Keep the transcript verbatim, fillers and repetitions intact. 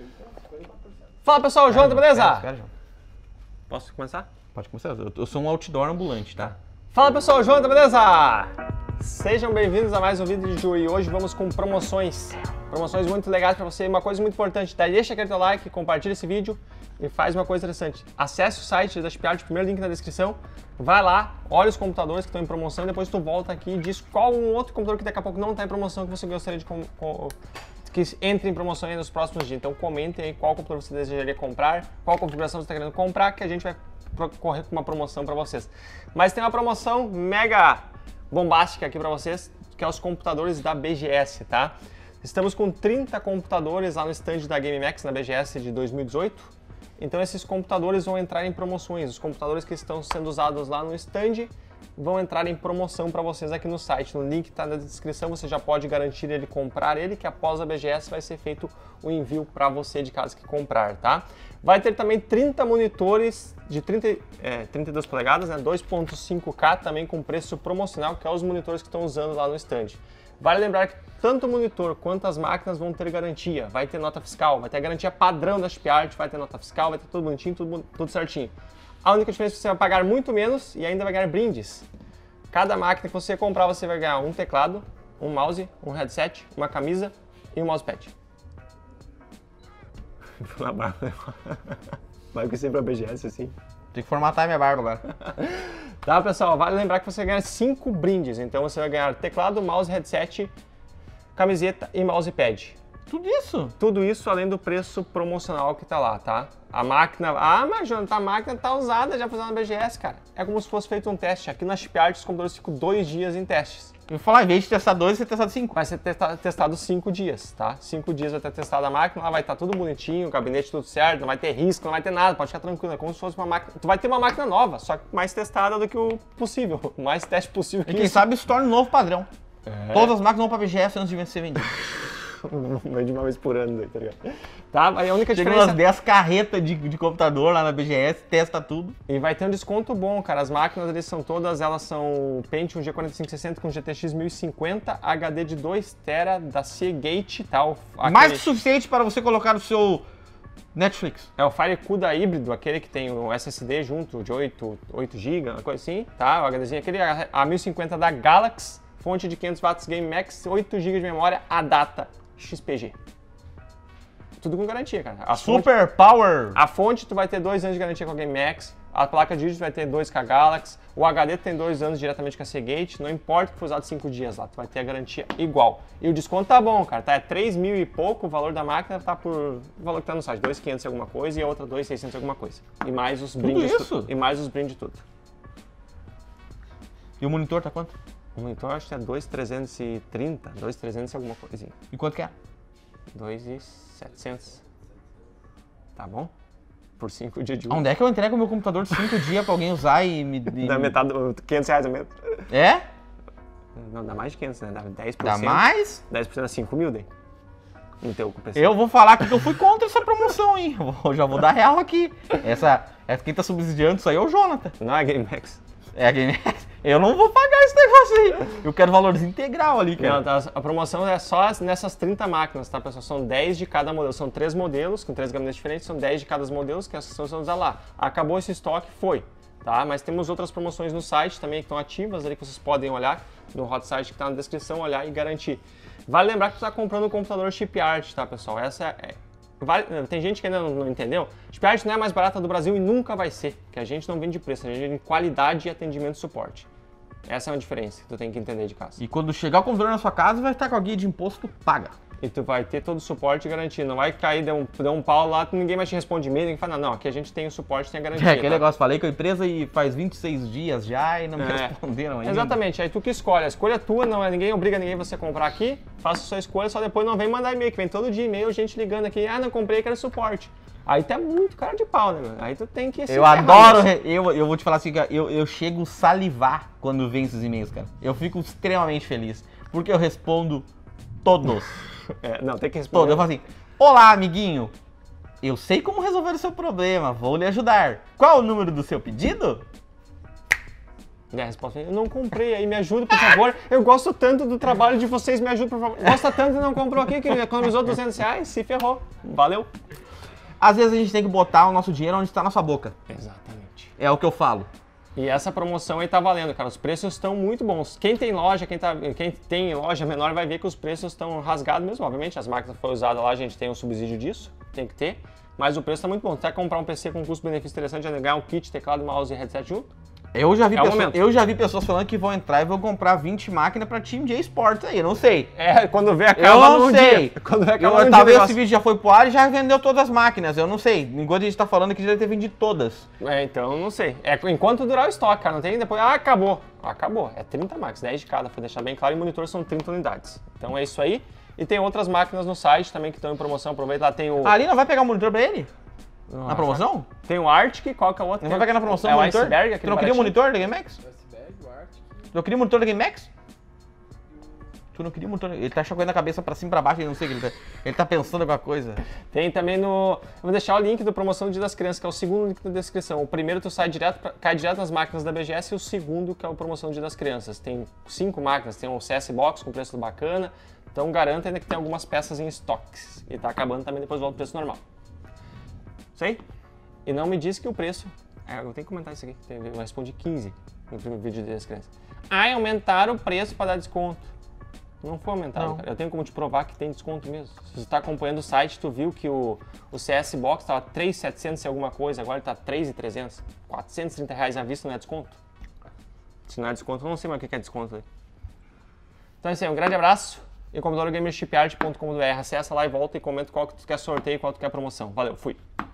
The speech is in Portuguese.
Fala pessoal, Jonathan, beleza? Espera, espera, João. Posso começar? Pode começar, eu, eu sou um outdoor ambulante, tá? Fala pessoal, Jonathan, beleza? Sejam bem-vindos a mais um vídeo de hoje. Hoje vamos com promoções. Promoções muito legais para você. Uma coisa muito importante, tá? Deixa aquele teu like, compartilha esse vídeo e faz uma coisa interessante. Acesse o site da Shipyard, primeiro link na descrição. Vai lá, olha os computadores que estão em promoção e depois tu volta aqui e diz qual um outro computador que daqui a pouco não está em promoção que você gostaria de com, com, que entre em promoção aí nos próximos dias. Então comentem aí qual computador você desejaria comprar, qual configuração você está querendo comprar, que a gente vai correr com uma promoção para vocês. Mas tem uma promoção mega bombástica aqui para vocês, que é os computadores da B G S, tá? Estamos com trinta computadores lá no stand da GameMax na B G S de dois mil e dezoito. Então esses computadores vão entrar em promoções. Os computadores que estão sendo usados lá no stand vão entrar em promoção para vocês aqui no site. No link está na descrição, você já pode garantir ele, comprar ele, que após a B G S vai ser feito o envio para você de casa que comprar, tá? Vai ter também trinta monitores de trinta, é, trinta e duas polegadas, né? dois ponto cinco K, também com preço promocional, que é os monitores que estão usando lá no stand. Vale lembrar que tanto o monitor quanto as máquinas vão ter garantia, vai ter nota fiscal, vai ter a garantia padrão da Shipyard, vai ter nota fiscal, vai ter tudo bonitinho, tudo, tudo certinho. A única diferença é que você vai pagar muito menos e ainda vai ganhar brindes. Cada máquina que você comprar, você vai ganhar um teclado, um mouse, um headset, uma camisa e um mousepad. Vai que sempre a B G S assim. Tem que formatar minha barba agora. Tá, pessoal? Vale lembrar que você ganha cinco brindes. Então você vai ganhar teclado, mouse, headset, camiseta e mousepad. Tudo isso? Tudo isso além do preço promocional que tá lá, tá? A máquina... Ah, mas Jonathan, a máquina tá usada já fazendo na B G S, cara. É como se fosse feito um teste. Aqui na Shipyard os computadores ficam dois dias em testes. Eu vou falar, em vez de testar dois, você testado cinco. Vai ser testa testado cinco dias, tá? Cinco dias vai ter testado a máquina, lá vai estar tudo bonitinho, o gabinete tudo certo, não vai ter risco, não vai ter nada, pode ficar tranquilo. É como se fosse uma máquina... Tu vai ter uma máquina nova, só que mais testada do que o possível. O mais teste possível que E quem isso. sabe se torna um novo padrão. É. Todas as máquinas vão pra B G S antes de ser vendidas. Vende uma vez por ano, tá ligado? Tá, aí a única Chega diferença... umas dez carretas de, de computador lá na B G S, testa tudo. E vai ter um desconto bom, cara. As máquinas, eles são todas, elas são Pentium G quarenta e cinco sessenta com G T X mil e cinquenta, H D de dois terabytes da Seagate, tá? O, aquele... Mais que suficiente para você colocar no seu Netflix. É o FireCuda híbrido, aquele que tem o S S D junto, de oito gigas, uma coisa assim, tá? O HDzinho, aquele A mil e cinquenta da Galaxy, fonte de quinhentos watts GameMax, oito gigas de memória, a data X P G. Tudo com garantia, cara. A Super fonte, Power! A fonte tu vai ter dois anos de garantia com a GameMax, a placa de vídeo vai ter dois com a Galaxy, o H D tem dois anos diretamente com a Seagate, não importa que foi usado cinco dias lá, tu vai ter a garantia igual. E o desconto tá bom, cara, tá? É três mil e pouco, o valor da máquina tá por... o valor que tá no site, dois mil e quinhentos e alguma coisa e a outra dois mil e seiscentos e alguma coisa. E mais os brindes... Tudo isso? E mais os brindes tudo. E o monitor tá quanto? O monitor acho que é dois mil trezentos e trinta, dois mil trezentos e alguma coisinha. E quanto que é? dois mil e setecentos. Tá bom? Por cinco dias de uso. Onde é que eu entrego meu computador de cinco dias pra alguém usar e me... E... Dá metade, quinhentos reais a menos. É? Não, dá mais de quinhentos, né? Dá dez por cento. Dá mais? dez por cento é cinco mil, daí. No teu P C. Eu vou falar aqui que eu fui contra essa promoção, hein? Eu já vou dar real aqui. Essa, essa quem tá subsidiando isso aí é o Jonathan. Não é a GameMax. É a GameMax. Eu não vou pagar esse negócio aí. Eu quero valores integral ali, cara. Não, tá, a promoção é só nessas trinta máquinas, tá, pessoal? São dez de cada modelo. São três modelos, com três gabinetes diferentes, são dez de cada modelo que essas são usadas lá. Acabou esse estoque, foi. Tá? Mas temos outras promoções no site também que estão ativas ali, que vocês podem olhar no hot site que está na descrição, olhar e garantir. Vale lembrar que tu está comprando um computador Shipyard, tá, pessoal? Essa é... Vale... Tem gente que ainda não, não entendeu. Shipyard não é a mais barata do Brasil e nunca vai ser, que a gente não vende preço, a gente vende qualidade e atendimento e suporte. Essa é uma diferença que tu tem que entender de casa. E quando chegar o computador na sua casa, vai estar com a guia de imposto paga. E tu vai ter todo o suporte e garantia. Não vai cair, deu um, deu um pau lá, ninguém mais te responde e-mail, ninguém fala, não, não, aqui a gente tem o suporte, tem a garantia. É, aquele tá? negócio, falei com a empresa e faz vinte e seis dias já e não me É. responderam ainda. Exatamente, aí tu que escolhe, a escolha é tua, não é ninguém obriga ninguém você a comprar aqui, faça a sua escolha, só depois não vem mandar e-mail, que vem todo dia e-mail, gente ligando aqui, ah, não comprei, quero suporte. Aí tá muito cara de pau, né, meu? Aí tu tem que se Eu ferrar adoro, nisso. eu, eu vou te falar assim, cara, eu, eu chego a salivar quando vem esses e-mails, cara. Eu fico extremamente feliz, porque eu respondo todos. É, não, tem que Todos. responder. Eu falo assim, olá, amiguinho, eu sei como resolver o seu problema, vou lhe ajudar. Qual o número do seu pedido? E a resposta é, eu não comprei, aí me ajuda, por favor. Eu gosto tanto do trabalho de vocês, me ajuda, por favor. Gosta tanto e não comprou aqui, que economizou duzentos reais, se ferrou. Valeu. Às vezes a gente tem que botar o nosso dinheiro onde está a nossa boca. Exatamente. É o que eu falo. E essa promoção aí tá valendo, cara. Os preços estão muito bons. Quem tem loja, quem, tá, quem tem loja menor vai ver que os preços estão rasgados mesmo. Obviamente, as máquinas que foram usadas lá, a gente tem um subsídio disso, tem que ter. Mas o preço tá muito bom. Até comprar um P C com custo-benefício interessante, já ganhar um kit, teclado, mouse e headset junto. Eu já, vi É o pessoas, momento. eu já vi pessoas falando que vão entrar e vão comprar vinte máquinas pra Team J Sports aí, eu não sei. É, quando vê acaba Eu não num sei. dia. Quando vê Eu, acaba num talvez dia, esse vídeo já foi pro ar e já vendeu todas as máquinas, eu não sei. Enquanto a gente tá falando que já deve ter vendido todas. É, então não sei. É enquanto durar o estoque, cara. Não tem depois. Ah, acabou. Acabou. É trinta máquinas, dez de cada, pra deixar bem claro. E monitor são trinta unidades. Então é isso aí. E tem outras máquinas no site também que estão em promoção. Aproveita lá, tem o. Ali não vai pegar o monitor pra ele? Não, Na promoção? Tem o Arctic, qual que é o outro? Não vai pegar na promoção é o o monitor? Iceberg, Tu aquele não queria o baratinho. monitor da GameMax? Tu não queria o monitor da GameMax? Tu não queria o monitor? Ele tá chacoalhando a cabeça pra cima e pra baixo, ele não sei o que ele tá... Ele tá pensando alguma coisa. Tem também no... Eu vou deixar o link do promoção do Dia das Crianças, que é o segundo link na descrição. O primeiro tu sai direto pra... cai direto nas máquinas da B G S e o segundo que é o promoção do Dia das Crianças. Tem cinco máquinas, tem um C S Box com preço bacana, então garanta ainda que tem algumas peças em estoques. E tá acabando também, depois volta o preço normal. Isso aí? E não me diz que o preço... É, eu tenho que comentar isso aqui, eu respondi quinze no primeiro vídeo do Dia das Crianças. Ah, aumentaram o preço para dar desconto. Não foi aumentado, Não. cara. Eu tenho como te provar que tem desconto mesmo. Se você está acompanhando o site, tu viu que o, o C S Box estava três mil e setecentos e alguma coisa, agora ele está três mil e trezentos. quatrocentos e trinta reais à vista não é desconto? Se não é desconto, eu não sei mais o que é desconto aí. Então é isso aí, um grande abraço. E computador gamer chip art ponto com ponto br. Acessa lá e volta e comenta qual que tu quer sorteio e qual tu quer promoção. Valeu, fui!